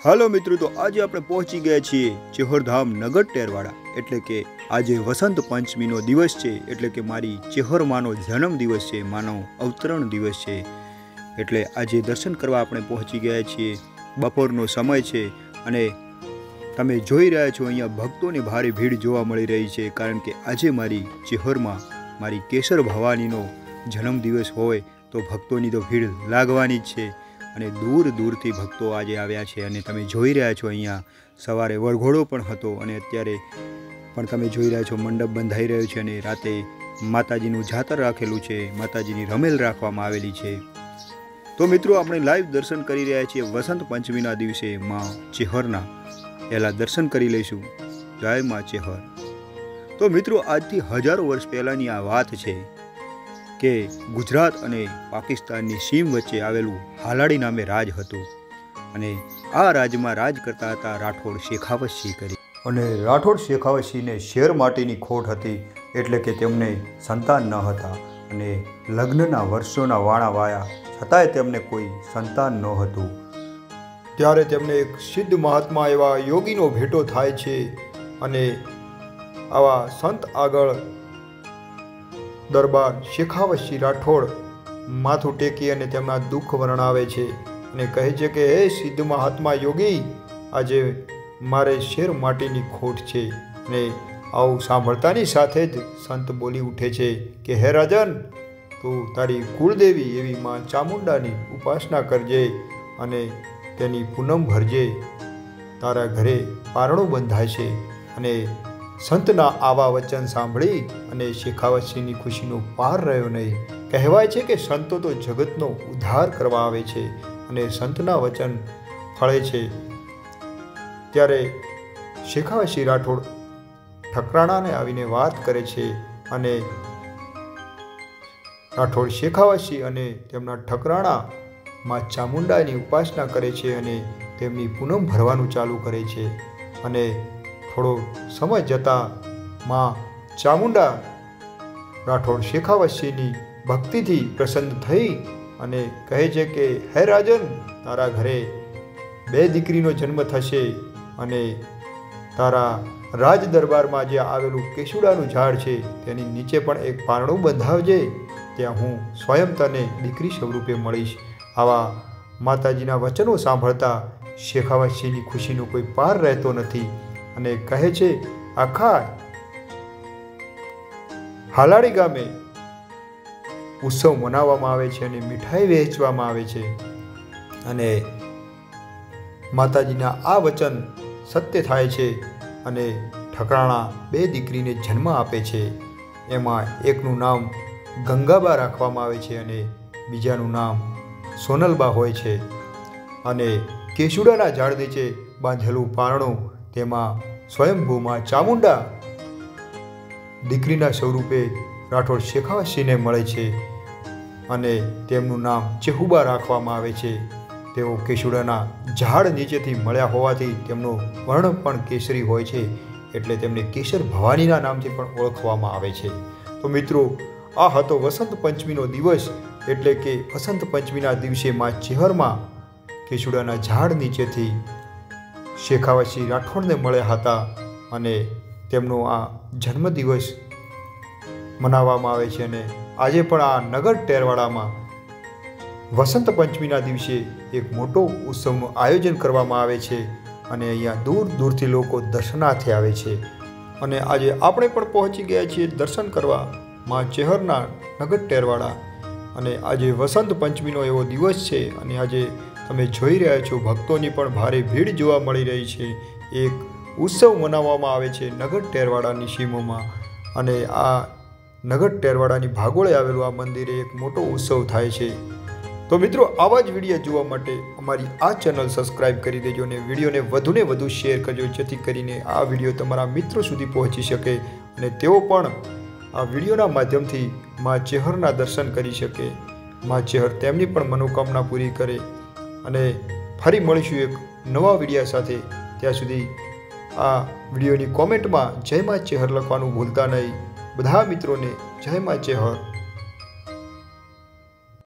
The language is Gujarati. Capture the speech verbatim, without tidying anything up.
हेलो मित्रों, तो आज આપણે પહોંચી ગયા છીએ ચેહરધામ નગર ટેરવાડા। એટલે કે આજે વસંત પંચમીનો દિવસ છે, એટલે કે મારી ચેહરમાનો જન્મ દિવસ છે, માનો અવતરણ દિવસ છે। એટલે આજે દર્શન કરવા આપણે પહોંચી ગયા છીએ। બપોરનો સમય છે અને તમે જોઈ રહ્યા છો અહીંયા ભક્તોની ભારે ભીડ જોવા મળી રહી છે, કારણ કે આજે મારી ચેહરમાં મારી કેસર ભવાનીનો જન્મદિવસ હોય તો ભક્તોની તો ભીડ લાગવાની જ છે। અને दूर दूरથી ભક્તો આજે આવ્યા છે અને તમે જોઈ રહ્યા છો અહીંયા સવારે વરઘોડો પણ હતો અને અત્યારે પણ તમે જોઈ રહ્યા છો મંડપ બંધાઈ રહ્યો છે અને રાતે માતાજીનું જાતર રાખેલું છે, માતાજીની રમેલ રાખવામાં આવેલી છે। તો મિત્રો આપણે લાઈવ દર્શન કરી રહ્યા છીએ વસંત પંચમીના દિવસે માં ચેહરના। પહેલા દર્શન કરી લઈશું। જય માં ચેહર। તો મિત્રો આજથી હજારો વર્ષ પહેલાંની આ વાત છે કે ગુજરાત અને પાકિસ્તાનની સીમ વચ્ચે આવેલું હાલાડી નામે રાજ હતું અને આ રાજમાં રાજ કરતા હતા રાઠોડ શેખાવતસિંહ કરી। અને રાઠોડ શેખાવતસિંહને શેર માટેની ખોટ હતી, એટલે કે તેમને સંતાન ન હતા અને લગ્નના વર્ષોના વાણા વાયા છતાંય તેમને કોઈ સંતાન ન હતું। ત્યારે તેમને એક સિદ્ધ મહાત્મા એવા યોગીનો ભેટો થાય છે અને આવા સંત આગળ दरबार शेखावतसिंह राठौड़ माथुं टेकी अने तेमना दुख वर्णावे छे अने कहे छे के हे सिद्ध महात्मा योगी, आजे मारे शेर माटीनी खोट छे। ने आवुं सांभळतानी साथे ज संत बोली उठे छे के हे राजन, तू तारी कुलदेवी एवी मां चामुंडानी उपासना करजे अने तेनी पूनम भरजे, तारा घरे पारणो बंधाय छे। अने संतना आवा वचन सांभળી અને શેખાવતસિંહની ખુશીનો પાર રહ્યો નહીં। કહેવાય છે કે સંતો તો જગતનો ઉદ્ધાર કરવા આવે છે અને સંતના વચન ફળે છે। ત્યારે શેખાવતસિંહ રાઠોડ ઠકરાણાને આવીને વાત કરે છે અને રાઠોડ શેખાવતસિંહ અને તેમના ઠકરાણા માં ચામુંડાની ઉપાસના કરે છે અને તેમની પૂનમ ભરવાનું ચાલુ કરે છે। અને थोड़ो समय जता मां चामुंडा राठौड़ शेखावतसिंहनी भक्ति थी प्रसन्न थई अने कहे छे के हे राजन, तारा घरे बे दीकरीनो जन्म थशे अने तारा राज दरबार में जे आवेलू केसुडानुं झाड़ छे तेनी नीचे पण एक पारणुं बंधावजे, त्यां हूँ स्वयं तने दीकरी स्वरूपे मळीश। आवा माताजीना वचनो सांभळता शेखावतसिंहनी खुशीनो कोई पार रहतो नथी અને કહે છે આખા હાલાડી ગામે ઉત્સવ મનાવવામાં આવે છે અને મીઠાઈ વહેંચવામાં આવે છે અને માતાજીના આ વચન સત્ય થાય છે અને ઠકરાણા બે દીકરીને જન્મ આપે છે। એમાં એકનું નામ ગંગાબા રાખવામાં આવે છે અને બીજાનું નામ સોનલબા હોય છે। અને કેસુડાના ઝાડ નીચે બાંધેલું પારણું તેમાં સ્વયંભૂ માં ચામુંડા દીકરીના સ્વરૂપે રાઠોડ શેખાવતસિંહને મળે છે અને તેમનું નામ ચેહુબા રાખવામાં આવે છે। તેઓ કેસુડાના ઝાડ નીચેથી મળ્યા હોવાથી તેમનો વર્ણ પણ કેસરી હોય છે, એટલે તેમને કેસર ભવાનીના નામથી પણ ઓળખવામાં આવે છે। તો મિત્રો, આ હતો વસંત પંચમીનો દિવસ, એટલે કે વસંત પંચમીના દિવસે માં ચેહરમાં કેસુડાના ઝાડ નીચેથી શેખાવતસિંહ રાઠોડને મળ્યા હતા અને તેમનો આ જન્મદિવસ મનાવવામાં આવે છે। અને આજે પણ આ નગર ટેરવાડામાં વસંત પંચમીના દિવસે એક મોટો ઉત્સવનું આયોજન કરવામાં આવે છે અને અહીંયા દૂર દૂરથી લોકો દર્શનાર્થે આવે છે। અને આજે આપણે પણ પહોંચી ગયા છીએ દર્શન કરવા માં ચેહરના નગર ટેરવાડા। અને આજે વસંત પંચમીનો એવો દિવસ છે અને આજે તમે જોઈ રહ્યા છો ભક્તોની પણ ભારે ભીડ જોવા મળી રહી છે। એક ઉત્સવ મનાવવામાં આવે છે નગર ટેરવાડાની સીમોમાં અને આ નગર ટેરવાડાની ભાગોળે આવેલું આ મંદિરે એક મોટો ઉત્સવ થાય છે। તો મિત્રો, આવા જ વિડીયો જોવા માટે અમારી આ ચેનલ સબસ્ક્રાઈબ કરી દેજો અને વિડીયોને વધુને વધુ શેર કરજો, જેથી કરીને આ વિડીયો તમારા મિત્રો સુધી પહોંચી શકે અને તેઓ પણ આ વિડીયોના માધ્યમથી માં ચેહરના દર્શન કરી શકે, માં ચેહર તેમની પણ મનોકામના પૂરી કરે। અને ફરી મળીશું એક નવા વિડીયો સાથે। ત્યાં સુધી આ વિડીયોની કોમેન્ટમાં જય માં ચેહર લખવાનું ભૂલતા નહીં। બધા મિત્રોને જય માં ચેહર।